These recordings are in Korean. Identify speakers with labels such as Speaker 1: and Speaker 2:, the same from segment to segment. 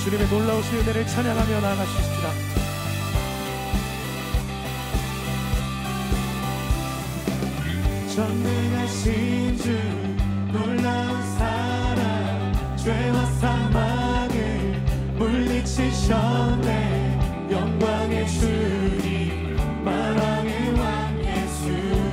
Speaker 1: 주님의 놀라우신 은혜를 찬양하며 나아가시리라.
Speaker 2: 전능하신 주 놀라운 사랑 죄와 사망을 물리치셨네. 영광의 주님 만왕의 왕 예수.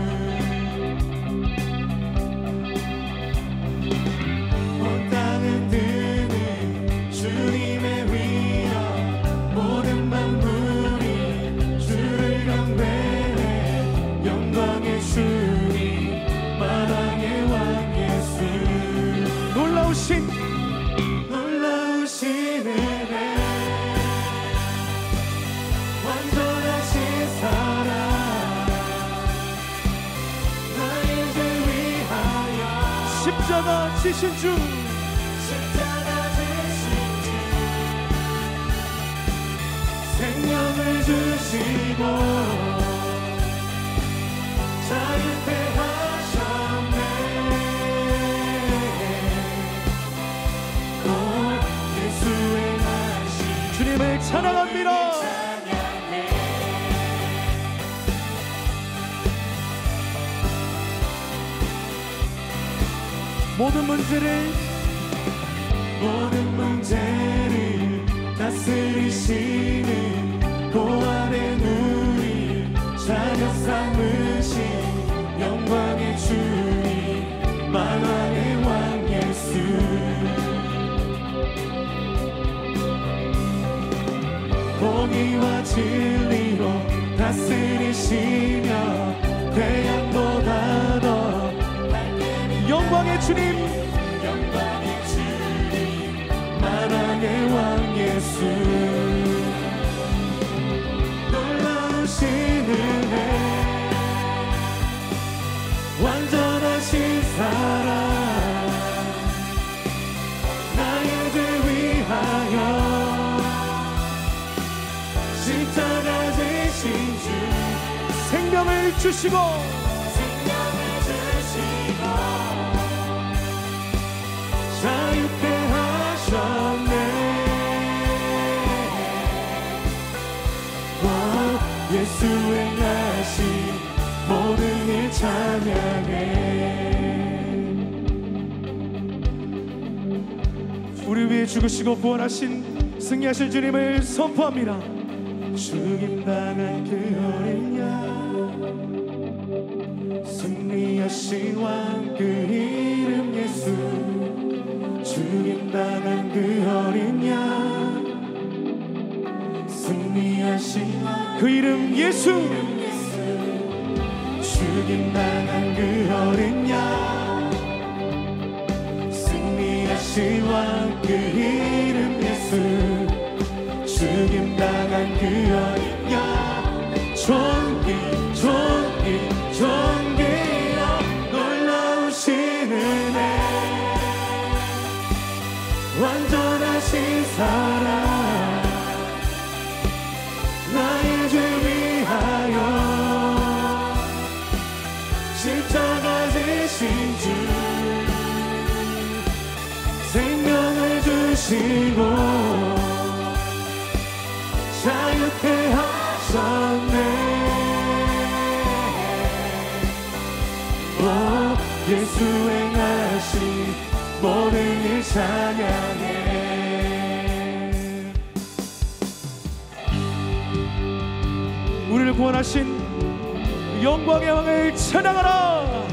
Speaker 2: 온 땅은 드는 주님의 위엄. 모든 만물이 주를 경배해. 영광의 주님 만왕의 왕 예수.
Speaker 1: 놀라우신
Speaker 2: 은혜 완전하신 사랑 나의 죄 위하여
Speaker 1: 십자가 지신 주
Speaker 2: 십자가 지신 주 생명을 주시고 자유케 하셨네. 오 예수의 나신
Speaker 1: 주님을 찬양합니다. 모든 문제를 다스리시는
Speaker 2: 고아의 눈이 자녀 삼으신 영광의 주님 만왕의 왕 예수. 공의와 진리로 다스리시며 태양보다 더
Speaker 1: 영광의 주님
Speaker 2: 만왕의 왕 예수. 놀라우신 은혜 완전하신 사랑 나의 죄 위하여 십자가 지신 주
Speaker 1: 생명을 주시고
Speaker 2: 자유케 하셨네. 오 예수의 나신 모든 일 찬양해.
Speaker 1: 우리 위해 죽으시고 부활하신 승리하실 주님을 선포합니다.
Speaker 2: 죽임당한 그 어린 양 승리하신 왕 그 이름 예수. 죽임당한 그 어린 양 승리하신 왕
Speaker 1: 그 이름 예수.
Speaker 2: 죽임당한 그 어린 양 승리하신 왕 그 이름 예수. 죽임당한 그 어린 양 존귀여 놀라우신 은혜 완전하신 사랑 나의 죄 위하여 십자가 지신 주 생명을 주시고 자유케 하셨네. 오 예수 행하신 모든 일 찬양해.
Speaker 1: 우리를 구원하신 영광의 왕을 찬양하라.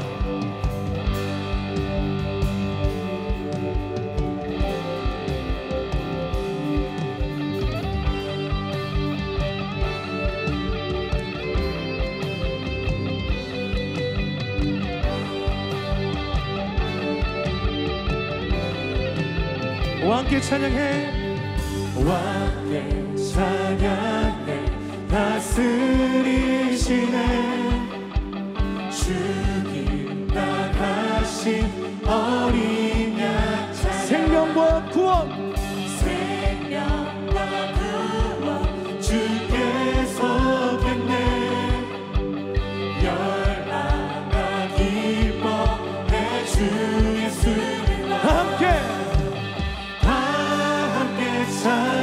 Speaker 1: 왕께 찬양해.
Speaker 2: 왕께 찬양해. 다스리시네. 죽임당하신 어린 양
Speaker 1: 생명과 구원
Speaker 2: 주께서 겠네. 열방아 기뻐해 주 예수를 함께 찬양해.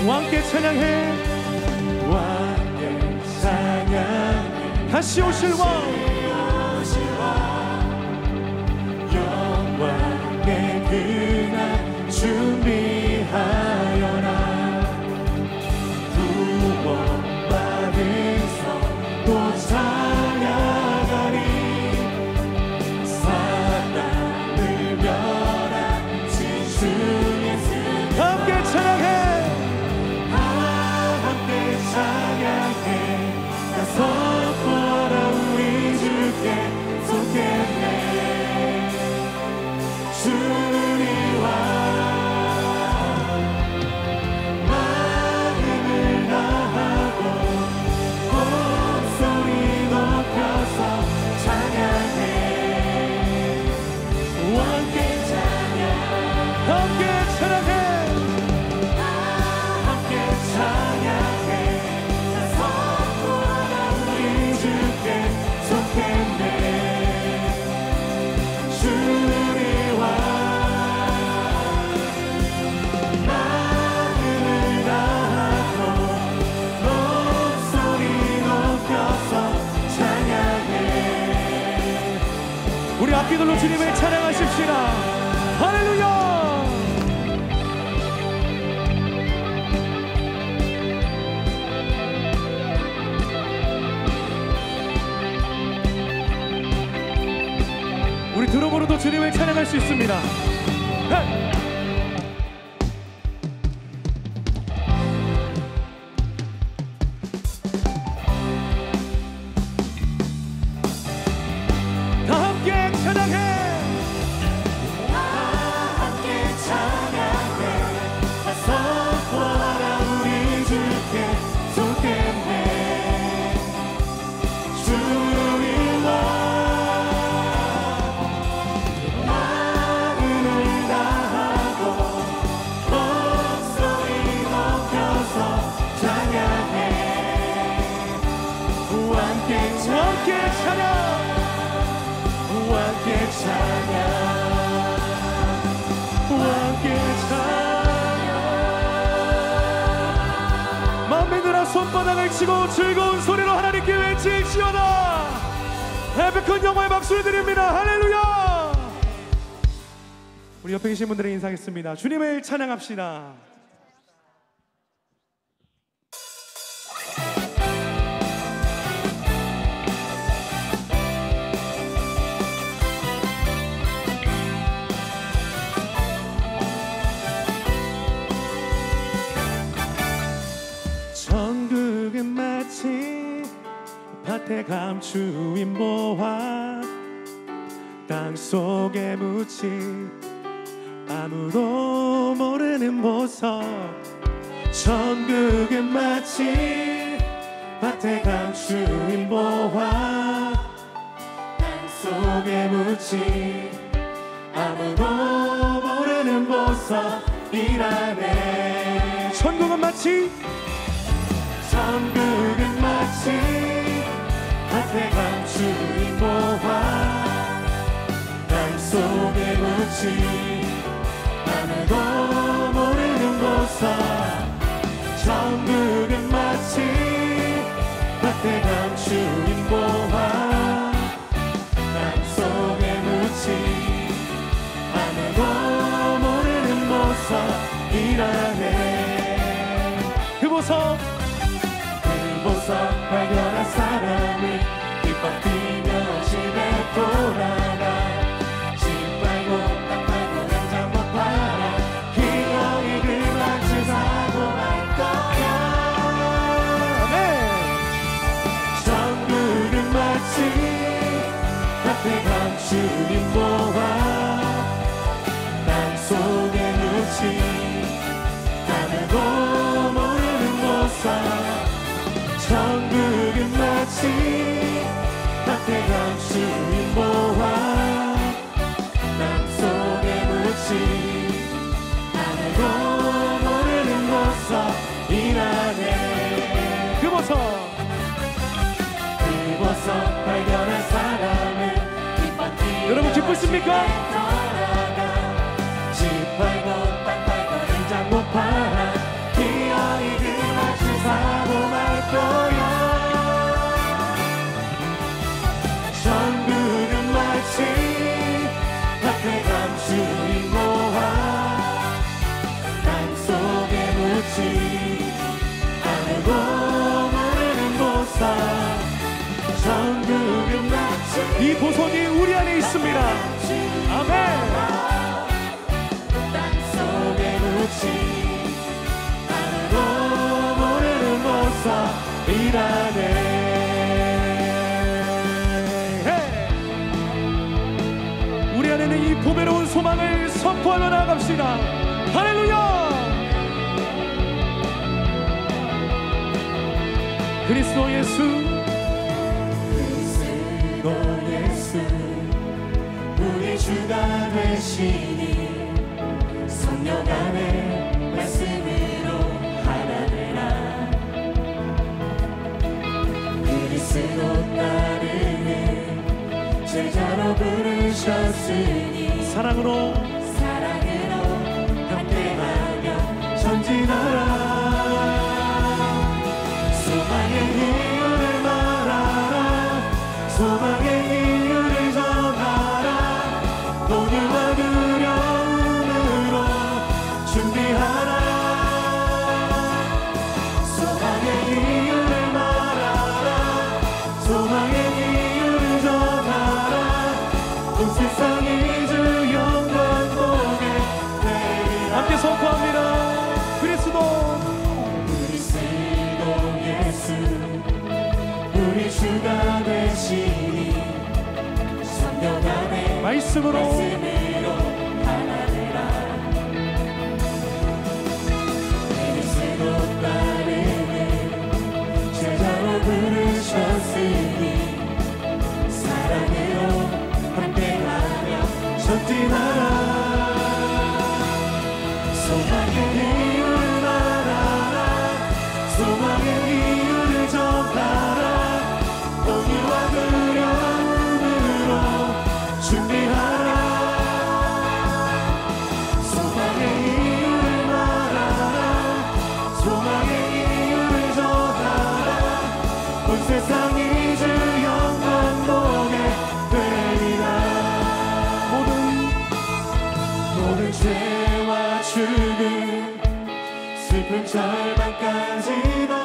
Speaker 1: 왕께 찬양해.
Speaker 2: 왕께 찬양해.
Speaker 1: 다시 오실 왕,
Speaker 2: 영광의 그날 준비하여라. 구원받은 또 찬양하리. 사단을 멸하신 주 예수
Speaker 1: 함께 찬양해.
Speaker 2: 함께 찬양해. 나 선포하라. 우리 주께 속했네. 주니 와 마음을 다하고 목소리 높여서 찬양해. 왕께 찬양.
Speaker 1: 함께 찬양해.
Speaker 2: 함께 찬양해. 나 선포하라. 우리 주께 속했네. 주니 와 마음을 다하고 목소리 높여서 찬양해.
Speaker 1: 우리 악기들로 주님을 찬양하십시다. 할렐루야. 우리 드럼으로도 주님을 찬양할 수 있습니다. 헤이! 다 함께 찬양해.
Speaker 2: 함께 찬양해. 나 선포하라. 우리 주께 속했네. 주니 와 마음을 다하고 목소리 높여서 찬양해. 함께
Speaker 1: 함께 찬양.
Speaker 2: 함께 찬양. 함께 찬양.
Speaker 1: 만민들아 손바닥을 치고 즐거운 소리로 하나님께 외칠지어다. 큰 영광의 박수를 드립니다. 할렐루야. 우리 옆에 계신 분들에게 인사하겠습니다. 주님을 찬양합시다. 천국은 마치 밭에 감추인 보화, 땅속에 묻힌 아무도 모르는 보석. 천국은 마치 밭에 감추인 보화, 땅속에 묻힌 아무도 모르는 보석이라네. 천국은 마치
Speaker 2: 천국은 마치 밭에 감추인 보화, 땅속에 묻힌 아무도 모르는 보석. 천국은 마치 밭에 감추인 보화, 땅속에 묻힌 아무도 모르는 보석이라네.
Speaker 1: 그 보석,
Speaker 2: 보석 발견한 사람이 기뻐 뛰며 집에 돌아가. 집 팔고 땅 팔고 냉장 못 팔아 기어이 그만치 사고 말 거야.
Speaker 1: 아멘.
Speaker 2: 천국은 마치 밭에 감추인 보화, 땅속에 묻힌 아무도 모르는 보석. 천국은 마치 밭에 감추인 보화, 땅속에 묻힌 아무도 모르는 보석이라네.
Speaker 1: 그 보석,
Speaker 2: 그 보석 발견한 사람은 기뻐 뛰어
Speaker 1: 여러분 기쁘십니까?
Speaker 2: 집 팔고 땅 팔고 냉장 못 팔아 기어이
Speaker 1: 이 보석이 우리 안에 있습니다. 아멘.
Speaker 2: 땅속에 묻힌 아무도 모르는 보석이라네.
Speaker 1: 우리 안에는 이 보배로운 소망을 선포하며 나아갑시다. 할렐루야. 그리스도 예수,
Speaker 2: 그리스도 예수, 우리 주가 되시니 성령 안에 말씀으로 하나 되라. 그리스도 따르는 제자로 부르셨으니
Speaker 1: 사랑으로
Speaker 2: 함께하며 전진하라. 소망의 이유를 말하라. 소망의 이유를 전하라. 동요와 두려움으로 준비하라. 소망의 이유를 말하라. 소망의 이유를 전하라. 온 세상이 주 영광 보게 되리라.
Speaker 1: 함께 선포합니다.
Speaker 2: 예수, 우리 주가 되시니 성령 안에
Speaker 1: 말씀으로
Speaker 2: 하나 되라. 그리스도 따르는 제자로 부르셨으니 사랑으로 함께하며 전진하라. 소망의 이유를 말하라. 소망의 이유를 전하라. 공의와 두려움으로 준비하라. 소망의 이유를 말하라. 소망의 이유를 전하라. 온 세상이 주 영광 보게 되리라. 모든 죄와 죽음 슬픈 절망까지도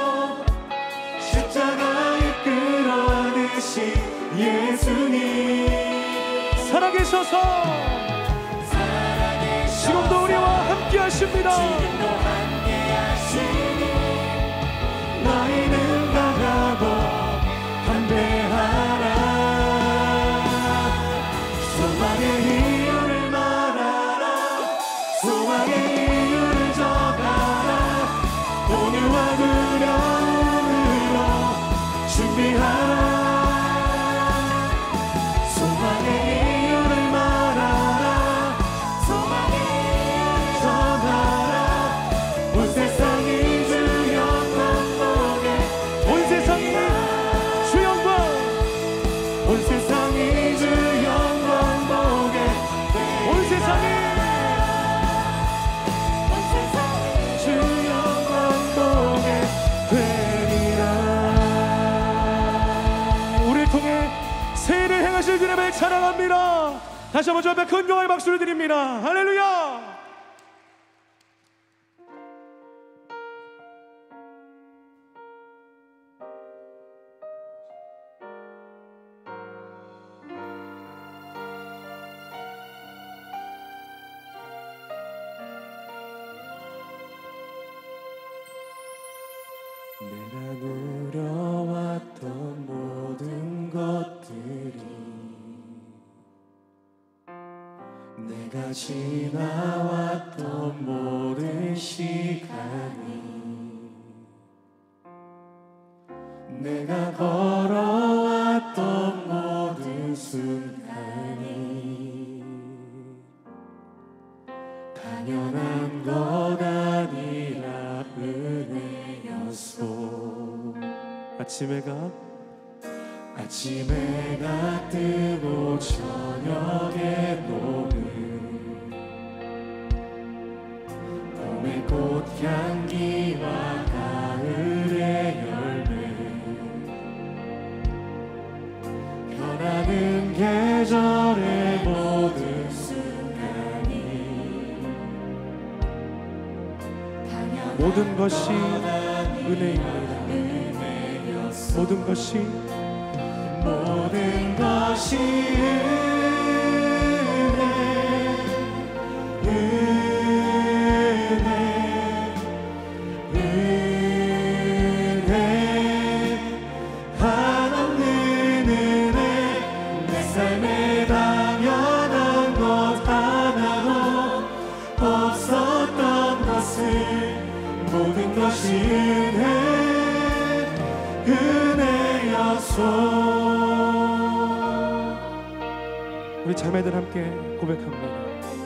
Speaker 2: 십자가에 끌어안으신 예수님
Speaker 1: 살아계셔서 지금도 우리와 함께 하십니다.
Speaker 2: 지금도 함께 하시니 너희는 강하고 담대하라. 소망의 이유를 말하라. 소망의 이유를 전하라. 온유와 두려움으로 준비하라. 소망의 이유를 말하라. 소망의 이유를 전하라. 온 세상이 주 영광 보게.
Speaker 1: 온 세상이 주 영광.
Speaker 2: 온 세상이 주 영광 보게.
Speaker 1: 온 세상이
Speaker 2: 주 영광 보게 되리라.
Speaker 1: 우리를 통해 새해를 행하실 주님을 찬양합니다. 다시 한번 주 앞에 큰 영광의 박수를 드립니다. 할렐루야.
Speaker 2: 내가 누려왔던 모든 것들이 내가 지나왔던 모든 시간이 내가 걸어왔던 모든 순간이 당연한 것 아니라 은혜였소. 아침 해가 뜨고 저녁에 노을 봄의 꽃향기와 가을의 열매 변하는 계절의 모든 순간이
Speaker 1: 모든 것이 은혜입니다. 모든 것이
Speaker 2: 것이 모든 것이 은혜였소.
Speaker 1: 우리 자매들 함께 고백합니다.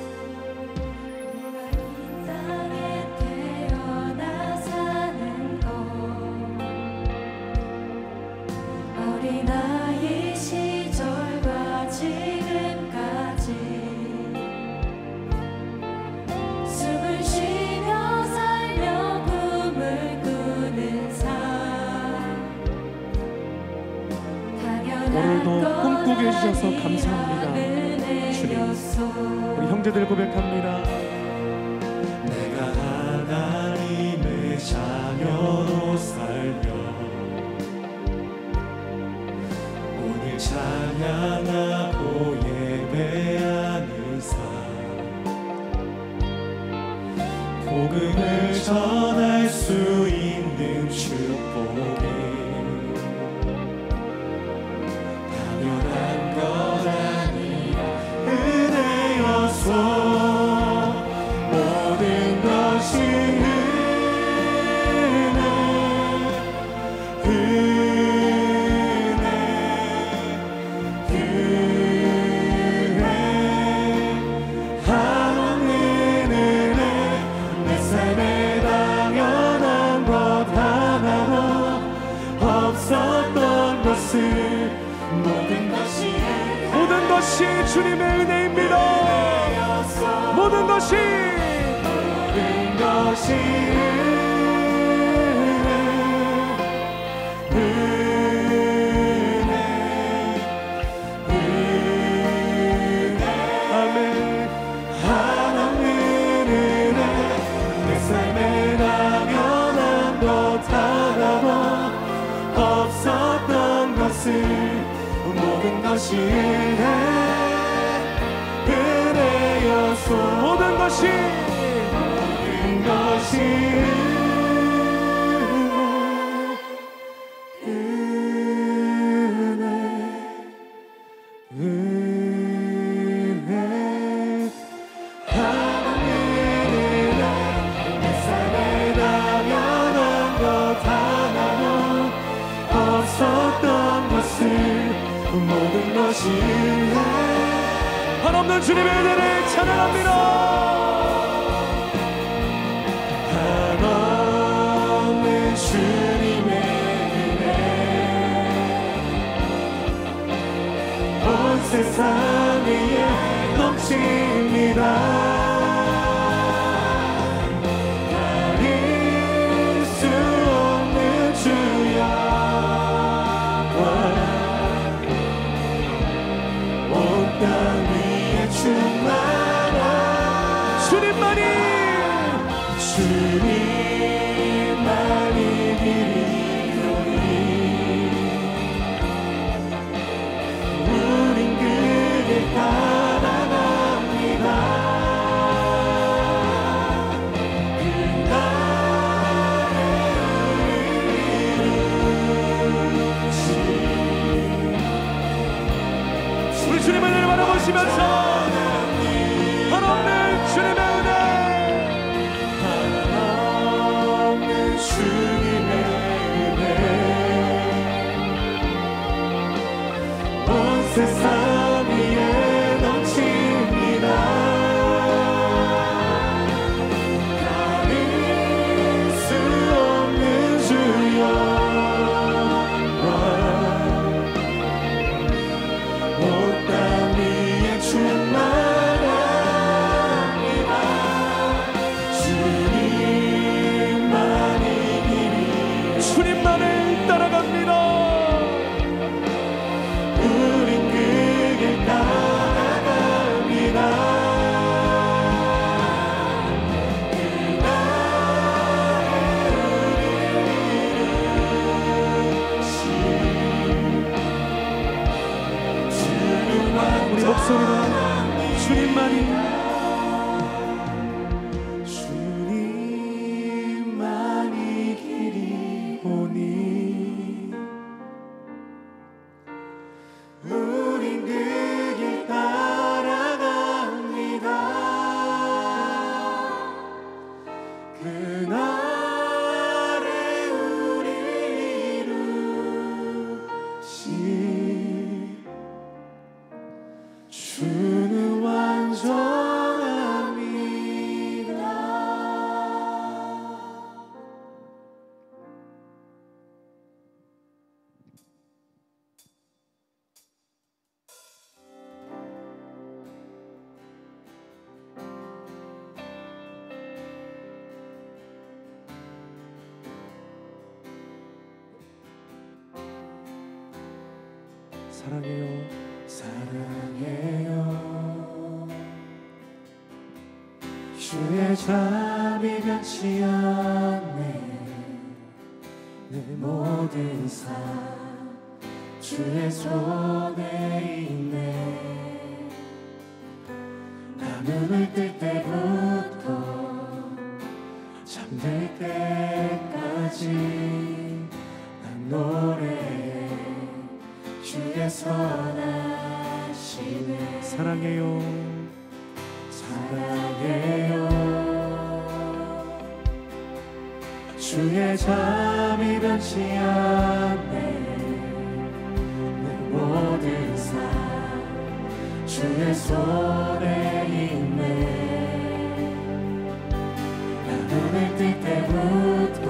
Speaker 3: 어린아이 시절과 지금까지 숨을 쉬며 살며 꿈을 꾸는 삶, 당연한
Speaker 1: 오늘도 꿈꾸게 해주셔서
Speaker 3: 건
Speaker 1: 감사합니다.
Speaker 3: 은혜였소.
Speaker 1: 우리 형제들 고백합니다.
Speaker 2: 내가 하나님의 자녀로 살며 오늘 찬양하고 예배하는 삶, 복음을 전할 수 있는 축복이 당연한 것 아니라 은혜였소. 모든 것이 하나님의 은혜. 내 삶에 당연한 것 하나도 없었던 것을 모든
Speaker 1: 것이 주님의 은혜입니다. 모든 것이 아멘.
Speaker 2: 하나님의 은혜. 내 삶에 당연한 것 하나도 없었던 것을 모든 것이 은혜였소.
Speaker 1: 모든 것이
Speaker 2: 모든 것이
Speaker 1: 한없는 주님의 은혜를 찬양합니다.
Speaker 2: 한없는 주님의 은혜 온 세상 위에 넘칩니다. 가릴 수 없는 주여 땅 위에 충만한
Speaker 1: 주님만이
Speaker 2: 길이로니 우린 그를 따라갑니다. 그 날에
Speaker 1: 우리 주님의 은혜를 바라보시면서 한없는 주님의 은혜,
Speaker 2: 한없는 주님의 은혜 온 세상 위에 넘칩니다. 가릴 수 없는 주여 온 땅 위에 충만합니다. 주님만을
Speaker 1: 따라갑니다.
Speaker 2: 우린 그
Speaker 1: 목소리로 주님만이
Speaker 2: 길이 보니 우린 그 길 따라갑니다. 그날에 우리 이루신 주는 완전합니다.
Speaker 1: 사랑해요.
Speaker 2: 사랑해요. 주의 잠이 변치 않네. 내 모든 삶 주의 손에 있네. 나 눈을 뜰 때부터 잠들 때까지 난 노래해 주의 선하심에.
Speaker 1: 사랑해요.
Speaker 2: 사랑해요. 주의 잠이 변치 않네. 내 모든 삶 주의 손에 있네. 나 눈을 뜰 때부터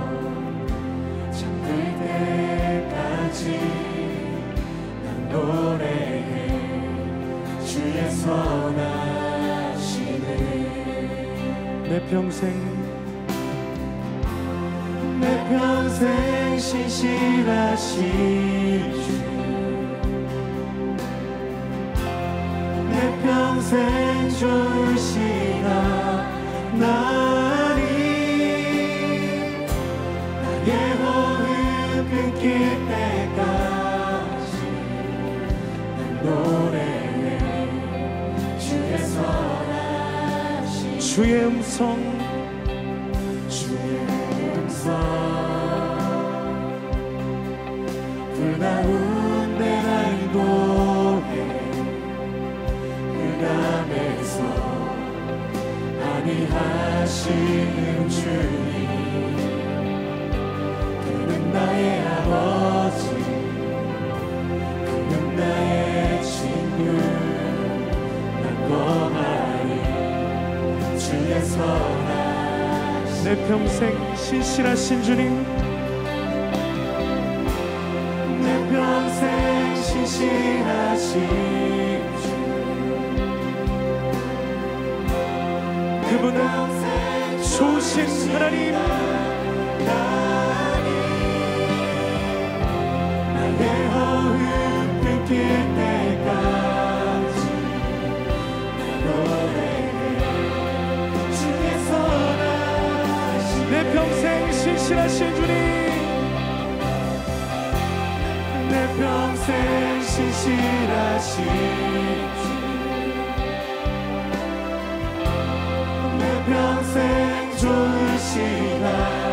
Speaker 2: 잠들 때까지 노래해 주의 선하심을.
Speaker 1: 내 평생
Speaker 2: 신실하신 주. 내 평생 좋으시다 나니. 나의 호흡 끊길 때까지 노래해 주의 선하심.
Speaker 1: 주의 음성
Speaker 2: 불나운 내 난도에 흑암에서 안위하시는 주님. 그는 나의 아버지, 그는 나의 친구. 난 거하리 주의 선하심.
Speaker 1: 내 평생 신실하신 주님.
Speaker 2: 내 평생 신실하신 주.
Speaker 1: 그분은 좋으신 하나님.
Speaker 2: 나의 호흡 끊길 때까지 노래해 주의 선하심.
Speaker 1: 내 평생 신실하신 주님.
Speaker 2: 내 평생 신실하신 주. 내 평생 좋으시다